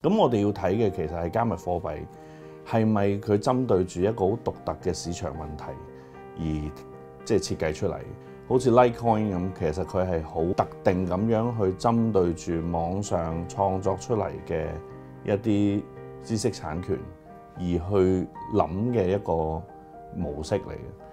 咁我哋要睇嘅其實係加密貨幣係咪佢針對住一個好獨特嘅市場問題而即係設計出嚟？好似 Litecoin 咁，其實佢係好特定咁樣去針對住網上創作出嚟嘅一啲知識產權而去諗嘅一個模式嚟嘅。